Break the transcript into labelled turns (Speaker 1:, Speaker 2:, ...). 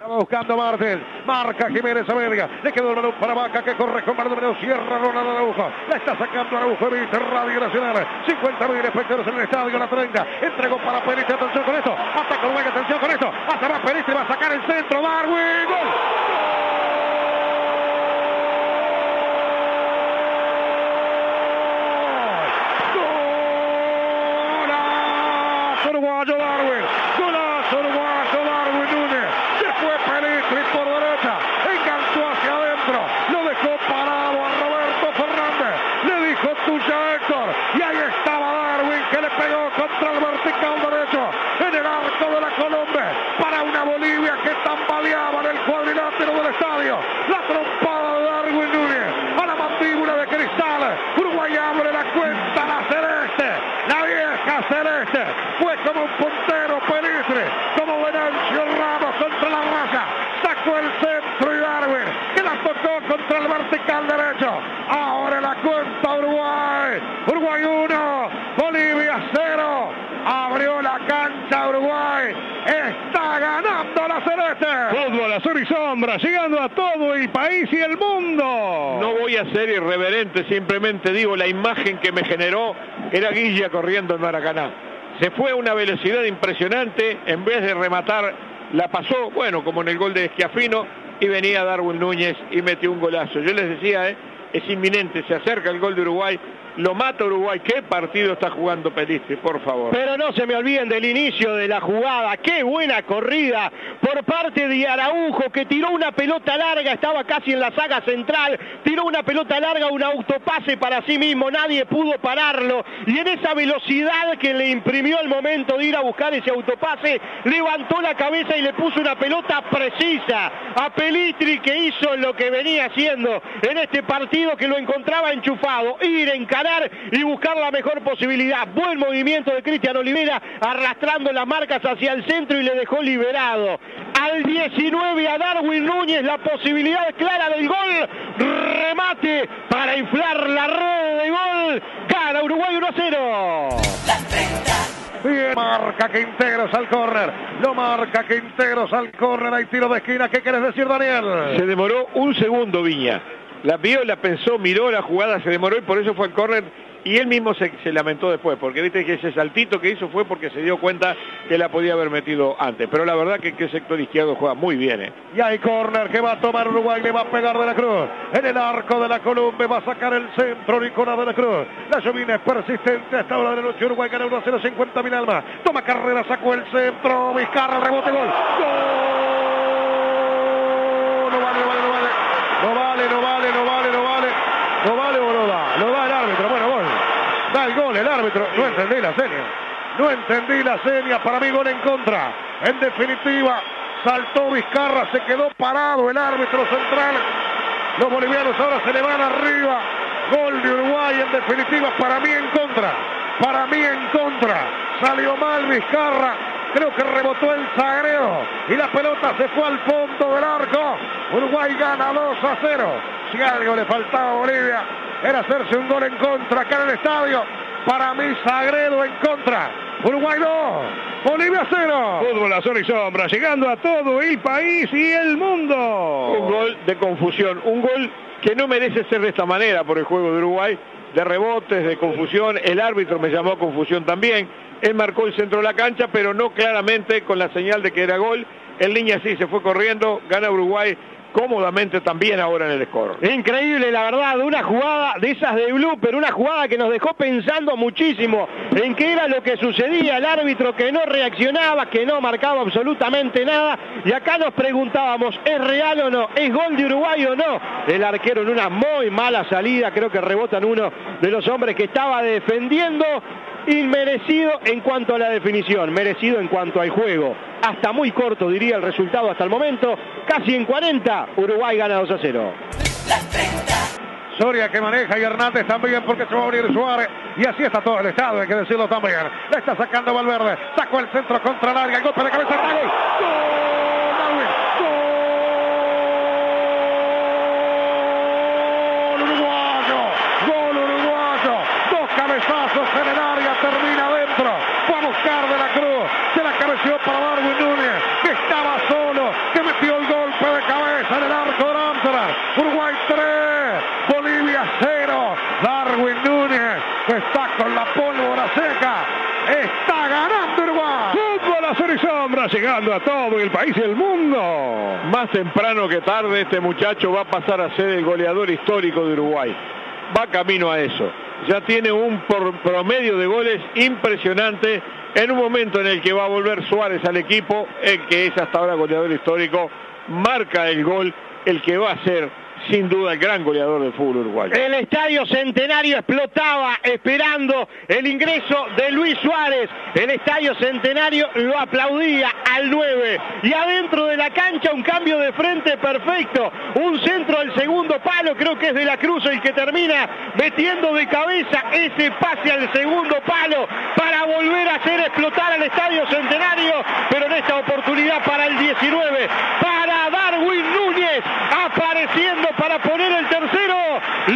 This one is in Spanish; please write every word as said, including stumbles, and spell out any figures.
Speaker 1: Estaba buscando Martel, marca Jiménez a Verga, le quedó el balón para Vaca que corre con Baldomero, cierra Ronald Araujo, la está sacando Araujo, viste Radio Nacional, cincuenta mil espectadores en el estadio, la treinta, entregó para Peristri, atención con esto, ataca Uruguay, atención con esto, hasta más Peristri, va a sacar el centro, Darwin, gol. Uruguayo Darwin, golazo uruguayo Darwin Núñez, se fue Peristri por derecha, enganchó hacia adentro, lo dejó parado a Roberto Fernández, le dijo tuya Héctor, y ahí estaba Darwin que le pegó contra el vertical derecho, en el arco de la Colombia, para una Bolivia que tambaleaba en el cuadrilátero del estadio, la trompada de Darwin Núñez, a la mandíbula de cristal, Uruguay abre la cuenta, la celeste, la vieja celeste, fue como un puntero Peristri, como Venancio Ramos contra la raya, sacó el centro y Darwin, que la tocó contra el vertical derecho, ahora la cuenta Uruguay, Uruguay uno, Bolivia cero, abrió la cancha Uruguay, está ganando la celeste.
Speaker 2: Fútbol azul y sombra, llegando a todo el país y el mundo.
Speaker 3: No voy a ser irreverente, simplemente digo, la imagen que me generó era Guilla corriendo en Maracaná. Se fue a una velocidad impresionante, en vez de rematar, la pasó, bueno, como en el gol de Schiaffino, y venía Darwin Núñez y metió un golazo. Yo les decía, eh, es inminente, se acerca el gol de Uruguay, lo mata Uruguay. ¿Qué partido está jugando Peristri, por favor?
Speaker 2: Pero no se me olviden del inicio de la jugada, qué buena corrida por parte de Araujo, que tiró una pelota larga, estaba casi en la saga central, tiró una pelota larga, un autopase para sí mismo, nadie pudo pararlo, y en esa velocidad que le imprimió el momento de ir a buscar ese autopase, levantó la cabeza y le puso una pelota precisa a Peristri, que hizo lo que venía haciendo en este partido, que lo encontraba enchufado, ir en y buscar la mejor posibilidad. Buen movimiento de Cristian Olivera, arrastrando las marcas hacia el centro y le dejó liberado al diecinueve a Darwin Núñez la posibilidad clara del gol, remate para inflar la red de gol, gana Uruguay uno a cero.
Speaker 1: Bien, marca Quinteros al córner, lo marca Quinteros al córner, hay tiro de esquina. ¿Qué quieres decir, Daniel?
Speaker 3: Se demoró un segundo Viña. La vio, la pensó, miró la jugada, se demoró y por eso fue al córner, y él mismo se, se lamentó después, porque viste que ese saltito que hizo fue porque se dio cuenta que la podía haber metido antes. Pero la verdad que, que el sector izquierdo juega muy bien. ¿eh?
Speaker 1: Y hay córner que va a tomar Uruguay, le va a pegar de la Cruz. En el arco de la Colombia va a sacar el centro Nicolás de la Cruz. La llovina es persistente hasta ahora de la noche. Uruguay gana uno a cero, cincuenta mil almas. Toma carrera, sacó el centro. Vizcarra, rebote, gol. ¡Gol! No vale, no vale, no vale. No vale, no vale, no vale, no vale. No vale o no da. Lo da el árbitro. Bueno, gol. Da el gol el árbitro. No entendí la seña. No entendí la seña. Para mí gol en contra. En definitiva, saltó Vizcarra. Se quedó parado el árbitro central. Los bolivianos ahora se le van arriba. Gol de Uruguay. En definitiva, para mí en contra. Para mí en contra. Salió mal Vizcarra. Creo que rebotó el Sagredo y la pelota se fue al fondo del arco. Uruguay gana dos a cero. Si algo le faltaba a Bolivia era hacerse un gol en contra acá en el estadio. Para mí Sagredo en contra. Uruguay dos, Bolivia cero.
Speaker 2: Fútbol azul y sombra, llegando a todo el país y el mundo.
Speaker 3: Un gol de confusión, un gol que no merece ser de esta manera por el juego de Uruguay, de rebotes, de confusión. El árbitro me llamó a confusión también. Él marcó el centro de la cancha, pero no claramente con la señal de que era gol. El niño sí se fue corriendo, gana Uruguay cómodamente también ahora en el score.
Speaker 2: Increíble, la verdad, una jugada de esas de Blue, pero una jugada que nos dejó pensando muchísimo en qué era lo que sucedía, el árbitro que no reaccionaba, que no marcaba absolutamente nada, y acá nos preguntábamos, ¿es real o no? ¿Es gol de Uruguay o no? El arquero en una muy mala salida, creo que rebota en uno de los hombres que estaba defendiendo. Inmerecido en cuanto a la definición, merecido en cuanto al juego. Hasta muy corto diría el resultado hasta el momento, casi en cuarenta, Uruguay gana dos a cero.
Speaker 1: Soria que maneja y Hernández también porque se va a abrir Suárez. Y así está todo el estado, hay que decirlo también. Le está sacando Valverde, sacó el centro contra larga, el golpe de cabeza, ¡gol! ¡Gol! ¡Darwin! ¡Gol uruguayo! ¡Gol uruguayo! Dos cabezazos en el área, termina adentro. Fue a buscar de la Cruz, se la cabeció para Darwin Núñez, que estaba solo, que metió va llegando a todo el país y el mundo.
Speaker 3: Más temprano que tarde este muchacho va a pasar a ser el goleador histórico de Uruguay. Va camino a eso. Ya tiene un por promedio de goles impresionante en un momento en el que va a volver Suárez al equipo, el que es hasta ahora goleador histórico, marca el gol, el que va a ser sin duda el gran goleador del fútbol uruguayo.
Speaker 2: El Estadio Centenario explotaba esperando el ingreso de Luis Suárez. El Estadio Centenario lo aplaudía al nueve. Y adentro de la cancha un cambio de frente perfecto. Un centro al segundo palo, creo que es de la Cruz el que termina metiendo de cabeza ese pase al segundo palo para volver a hacer explotar al Estadio Centenario. Pero en esta oportunidad para el diecinueve, para Darwin Núñez, apareciendo para poner el tercero.